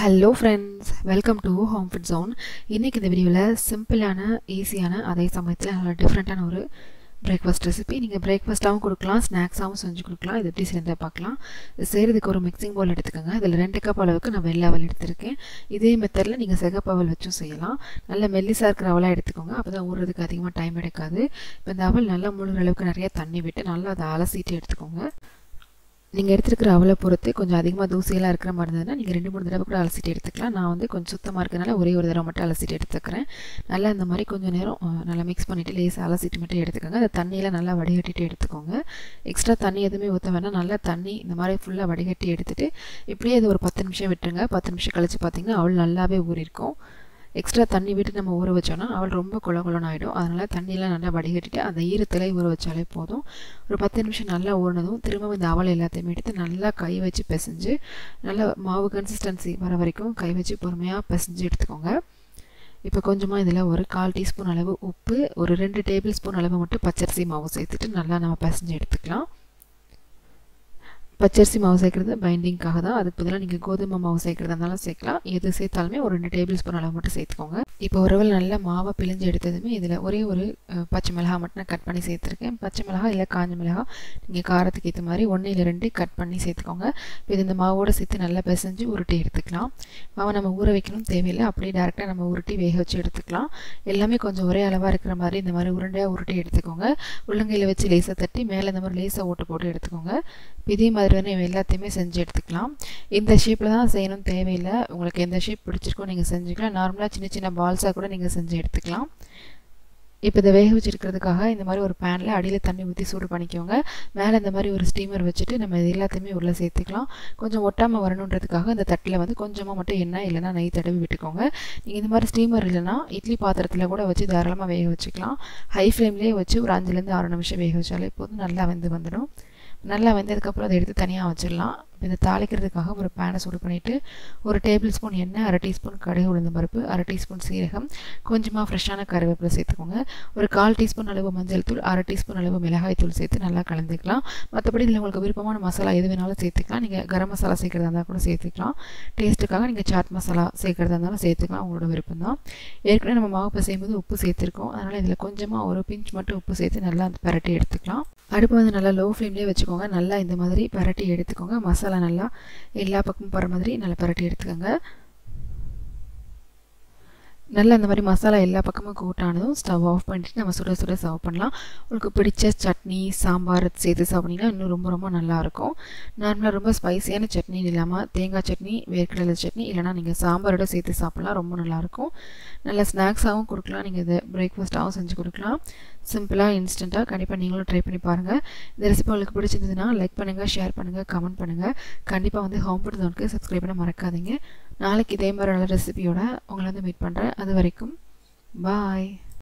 Hello friends, welcome to Home Food Zone. இன்னைக்கு இந்த வீடியோல சிம்பிளான ஈஸியான அதே சமயத்துல நல்ல டிஃபரண்டான ஒரு பிரேக்ஃபாஸ்ட் ரெசிபி. நீங்க பிரேக்ஃபாஸ்டாவும் கொடுக்கலாம், ஸ்நாக்ஸாவும் செஞ்சு கொடுக்கலாம். இது எப்படி செய்யறதை பார்க்கலாம். இது செய்யறதுக்கு ஒரு மிக்சிங் பவுல் எடுத்துக்கோங்க. இதில் 2 கப் அளவுக்கு நான் வெள்ளை அவல் எடுத்திருக்கேன். இதே மெத்தடில் நீங்கள் சிகப்பு அவல் வச்சும் செய்யலாம். நல்ல மெல்லிசாக இருக்கிற அவலாக எடுத்துக்கோங்க. அப்போ தான் ஊறுறதுக்கு அதிகமாக டைம் எடுக்காது. இப்போ இந்த அவல் நல்லா முழுகிற அளவுக்கு நிறைய தண்ணி விட்டு நல்லா அதை அலசிட்டு எடுத்துக்கோங்க. நீங்கள் எடுத்துருக்கிற அவலை பொறுத்து கொஞ்சம் அதிகமாக தூசியெல்லாம் இருக்கிற மாதிரி இருந்ததுன்னா நீங்கள் 2-3 தடவை கூட அலசிட்டு எடுத்துக்கலாம். நான் வந்து கொஞ்சம் சுத்தமாக இருக்கிறதுனால ஒரே ஒரு தடவை மட்டும் அலசிட்டு எடுத்துக்கிறேன். நல்லா இந்த மாதிரி கொஞ்சம் நேரம் நல்லா மிக்ஸ் பண்ணிவிட்டு லேசாக அலசிட்டு மட்டும் எடுத்துக்கோங்க. அந்த தண்ணியெல்லாம் நல்லா வடிகட்டிட்டு எடுத்துக்கோங்க. எக்ஸ்ட்ரா தண்ணி எதுவுமே ஊற்ற வேணாம். நல்லா தண்ணி இந்த மாதிரி ஃபுல்லாக வடிகட்டி எடுத்துகிட்டு இப்படியே இது ஒரு 10 நிமிஷம் விட்டுருங்க. 10 நிமிஷம் கழித்து பார்த்தீங்கன்னா அவள் நல்லாவே ஊறியிருக்கும். எக்ஸ்ட்ரா தண்ணி விட்டு நம்ம ஊற வச்சோன்னா அவள் ரொம்ப குளகுலன்னு ஆகிடும். அதனால் தண்ணியெல்லாம் நல்லா வடிகட்டிட்டு அந்த ஈரத்திலே ஊற வச்சாலே போதும். ஒரு 10 நிமிஷம் நல்லா ஊறினதும் திரும்ப இந்த அவல் எல்லாத்தையுமே எடுத்து நல்லா கை வச்சு பிசைஞ்சு நல்லா மாவு கன்சிஸ்டன்சி வர வரைக்கும் கை வச்சு பொறுமையாக பிசைஞ்சு எடுத்துக்கோங்க. இப்போ கொஞ்சமாக இதில் ஒரு 1/4 டீஸ்பூன் அளவு உப்பு, ஒரு 2 டேபிள் ஸ்பூன் அளவு மட்டும் பச்சரிசி மாவு சேர்த்துட்டு நல்லா நம்ம பிசைஞ்சு எடுத்துக்கலாம். பச்சரிசி மாவு சேர்க்குறது பைண்டிங்காக தான். அதுக்கு பதிலாக நீங்கள் கோதுமை மாவு சேர்க்குறதா இருந்தாலும் சேர்க்கலாம். எது சேர்த்தாலுமே ஒரு 2 டேபிள் ஸ்பூன் அளவு மட்டும் சேர்த்துக்கோங்க. இப்போ ஒருவல் நல்லா மாவை பிழிஞ்சு எடுத்ததுமே இதில் ஒரே ஒரு பச்சை மிளகாய் மட்டும் நான் கட் பண்ணி சேர்த்துருக்கேன். பச்சை மிளகாய் இல்லை காஞ்ச மிளகாய் நீங்கள் காரத்துக்கு ஏற்ற மாதிரி 1 இல்லை 2 கட் பண்ணி சேர்த்துக்கோங்க. இப்போ இது இந்த மாவோடு சேர்த்து நல்லா பிசைஞ்சு உருட்டி எடுத்துக்கலாம். மாவை நம்ம ஊற வைக்கணும் தேவையில்லை, அப்படியே டேரெக்டாக நம்ம உருட்டி வேக வச்சு எடுத்துக்கலாம். எல்லாமே கொஞ்சம் ஒரே அளவாக இருக்கிற மாதிரி இந்த மாதிரி உருண்டையாக உருட்டி எடுத்துக்கோங்க. உள்ளங்கையில் வச்சு லேசாக தட்டி மேலே இந்த மாதிரி லேசாக ஓட்டு போட்டு எடுத்துக்கோங்க. இதே மாதிரி எல்லாத்தையுமே செஞ்சு எடுத்துக்கலாம். இந்த ஷேப்பில் தான் செய்யணும் தேவையில்லை. உங்களுக்கு எந்த ஷேப் பிடிச்சிருக்கோ நீங்கள் செஞ்சுக்கலாம். நார்மலாக சின்ன சின்ன பால்ஸாக கூட நீங்கள் செஞ்சு எடுத்துக்கலாம். இப்போ இதை வேக வச்சுருக்கிறதுக்காக இந்த மாதிரி ஒரு பேனில் அடியில் தண்ணி ஊற்றி சூடு பண்ணிக்கோங்க. மேலே இந்த மாதிரி ஒரு ஸ்டீமர் வச்சுட்டு நம்ம இது எல்லாத்தையுமே உள்ளே சேர்த்துக்கலாம். கொஞ்சம் ஒட்டாமல் வரணுன்றதுக்காக இந்த தட்டில் வந்து கொஞ்சமாக மட்டும் எண்ணெய் இல்லைனா நெய் தடவி விட்டுக்கோங்க. நீங்கள் இந்த மாதிரி ஸ்டீமர் இல்லைனா இட்லி பாத்திரத்தில் கூட வச்சு தாராளமாக வேக வச்சுக்கலாம். ஹை ஃப்ளேம்லேயே வச்சு ஒரு 5-6 நிமிஷம் வேக வச்சாலே போதும், நல்லா வந்துடும். நல்லா வெந்ததுக்கப்புறம் அதை எடுத்து தனியாக வச்சிடலாம். இதை தாளிக்கிறதுக்காக ஒரு பேனை சூடு பண்ணிவிட்டு ஒரு டேபிள் ஸ்பூன் எண்ணெய், 1/2 டீஸ்பூன் கடுகு உளுந்தம் பருப்பு, 1/2 டீஸ்பூன் சீரகம், கொஞ்சமாக ஃப்ரெஷ்ஷான கருவேப்பிலை சேர்த்துக்கோங்க. ஒரு 1/4 டீஸ்பூன் அளவு மஞ்சள் தூள், 1/2 டீஸ்பூன் அளவு மிளகாய் தூள் சேர்த்து நல்லா கலந்துக்கலாம். மற்றபடி இதில் உங்களுக்கு விருப்பமான மசாலா எது வேணாலும் சேர்த்துக்கலாம். நீங்கள் கரம் மசாலா சேர்க்குறதா இருந்தால் கூட சேர்த்துக்கலாம். டேஸ்ட்டுக்காக நீங்கள் சாட் மசாலா சேர்க்குறதா இருந்தாலும் சேர்த்துக்கலாம், உங்களோட விருப்பம் தான். ஏற்கனவே நம்ம மாவு பிசையும்போது உப்பு சேர்த்துருக்கோம். அதனால் இதில் கொஞ்சமாக ஒரு பிஞ்ச் மட்டும் உப்பு சேர்த்து நல்லா பரட்டி எடுத்துக்கலாம். அடுப்பு வந்து நல்லா லோ ஃப்ளேம்லேயே வச்சுக்கோங்க. நல்லா இந்த மாதிரி பரட்டி எடுத்துக்கோங்க. மசாலா நல்லா எல்லா பக்கமும் போகிற மாதிரி நல்லா பரட்டி எடுத்துக்கோங்க. நல்லா இந்த மாதிரி மசாலா எல்லா பக்கமும் கூட்டானதும் ஸ்டவ் ஆஃப் பண்ணிவிட்டு நம்ம சுட சுட சர்வ் பண்ணலாம். உங்களுக்கு பிடிச்ச சட்னி, சாம்பார் சேர்த்து சாப்பிட்டிங்கன்னா இன்னும் ரொம்ப ரொம்ப நல்லாயிருக்கும். நார்மலாக ரொம்ப ஸ்பைஸியான சட்னி இல்லாமல் தேங்காய் சட்னி, வேர்க்கடலை சட்னி இல்லைனா நீங்கள் சாம்பாரோட சேர்த்து சாப்பிட்லாம், ரொம்ப நல்லாயிருக்கும். நல்லா ஸ்நாக்ஸாகவும் கொடுக்கலாம். நீங்கள் இதை பிரேக்ஃபாஸ்ட்டாகவும் செஞ்சு கொடுக்கலாம். சிம்பிளாக இன்ஸ்டண்ட்டாக கண்டிப்பாக நீங்களும் ட்ரை பண்ணி பாருங்கள். இந்த ரெசிபி உங்களுக்கு பிடிச்சிருந்ததுன்னா லைக் பண்ணுங்கள், ஷேர் பண்ணுங்கள், கமெண்ட் பண்ணுங்கள். கண்டிப்பாக வந்து ஹோம் ஃபுட் ஜோனுக்கு சப்ஸ்கிரைப் பண்ண மறக்காதீங்க. நாளைக்கு இதே மாதிரி நல்ல ரெசிபியோட உங்களை வந்து மீட் பண்ணுறேன். அது வரைக்கும் பாய்.